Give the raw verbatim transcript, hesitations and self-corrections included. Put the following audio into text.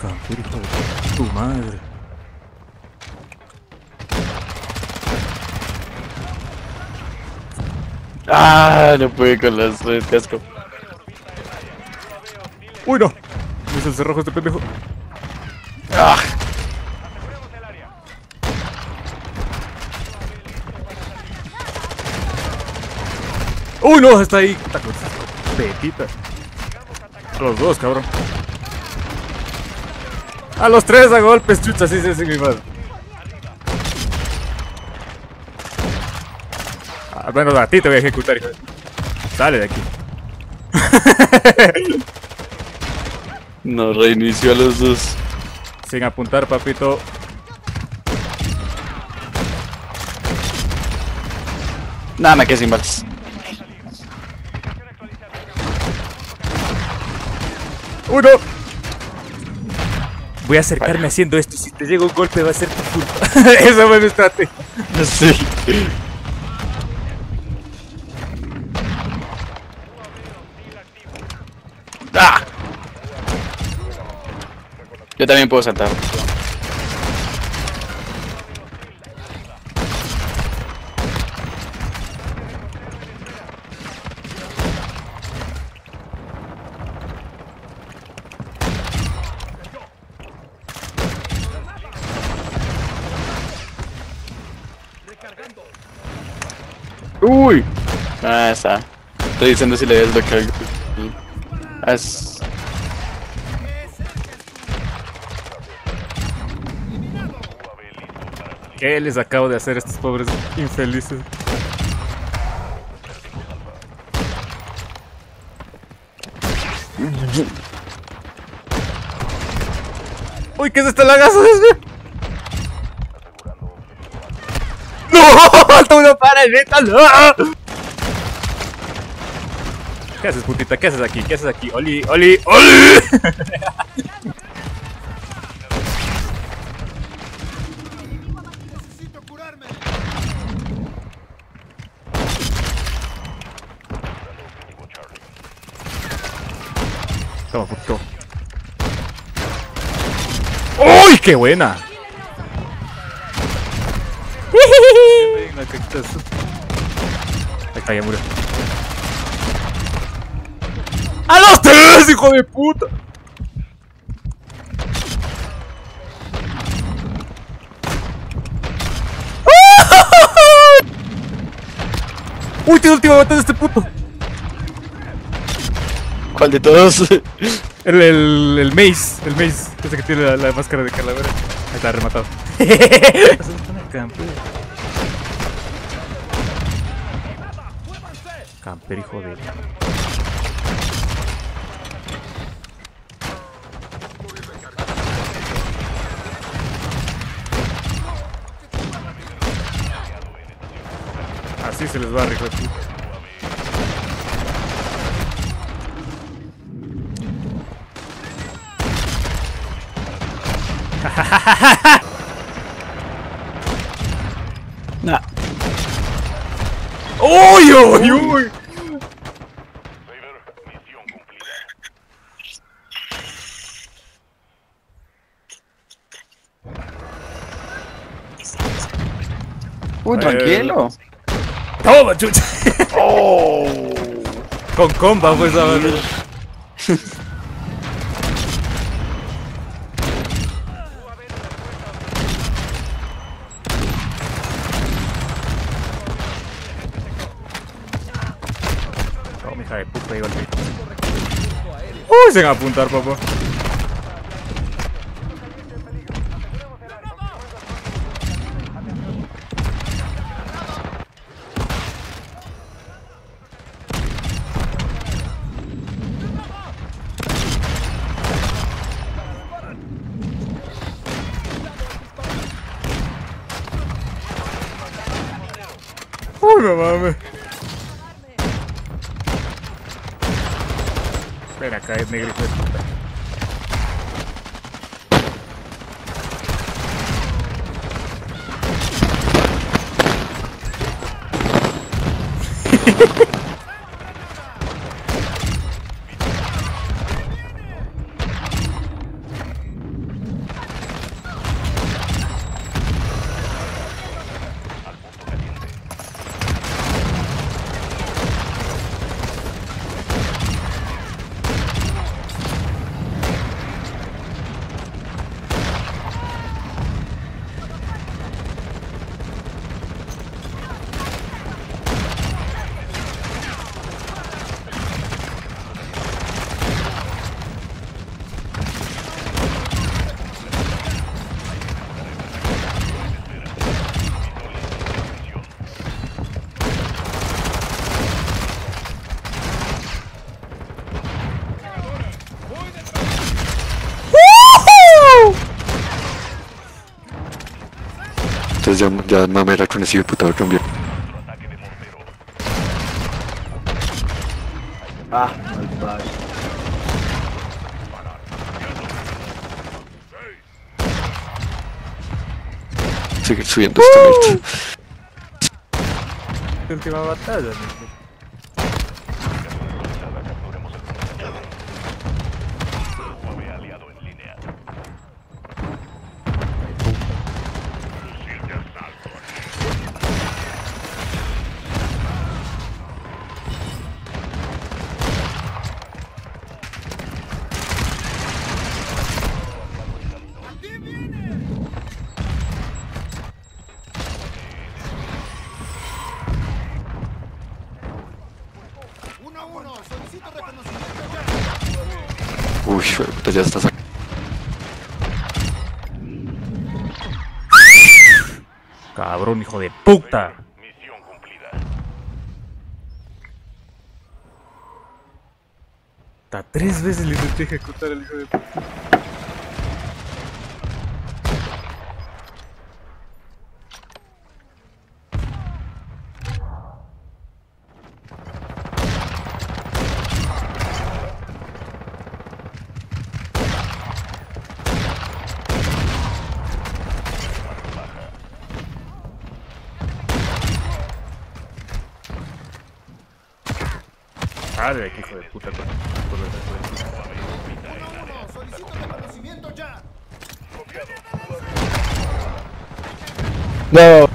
Camper, hijo de tu madre. Ah, no pude con las el casco. Uy, no. Me hizo el cerrojo este pendejo. Ah. Uy, no, está ahí. Está con petita. A los dos, cabrón. A los tres a golpes, chucha, sí, sí, sí, mi madre. Ah, bueno, a ti te voy a ejecutar, hijo. Sale de aquí. No, reinició a los dos. Sin apuntar, papito. Nada, me quedé sin balas. ¡Uno! Voy a acercarme Vaya. haciendo esto y si te llega un golpe va a ser tu culpa. Esa fue mi estrategia. Sí. ¡Ah! Yo también puedo saltar. Uy. Ah, está. Estoy diciendo si le des lo que... Es... ¿Qué les acabo de hacer a estos pobres infelices? Uy, ¿qué es este lagazo? ¡No! ¡Falta uno para el neta! ¡No! ¿Qué haces, putita? ¿Qué haces aquí? ¿Qué haces aquí? ¡Oli! ¡Oli! ¡Oli! Toma, puto. ¡Uy, qué buena! Ahí está, ya murió. ¡A los tres, hijo de puta! ¡Uy, tiene última batalla de este puto! ¿Cuál de todos? El, el, el Mace, el Mace, ese que tiene la, la máscara de calavera. Ahí está, rematado. Camper. Camper, hijo de... Así se les va a rico aquí. Nah. ¡Uy, uy, uy! Uy, tranquilo. ¡Toma, chucha! Oh. Con comba, pues, a ver. Toma, hija de puta, iba al grito. Uy, se van a apuntar, papá. Uy, no mames. Ven acá, es negrito de puta. entonces ya, ya mamera con ese diputado cambió. Ah, malvado. Seguir subiendo esta mierda. Última batalla, amigo. Uy, puta, ya está sacando. Cabrón, hijo de puta. Misión cumplida. Hasta tres veces le intenté ejecutar al hijo de puta. Sale de aquí, hijo de puta, con, con los de ¡Solicito reconocimiento ya! No.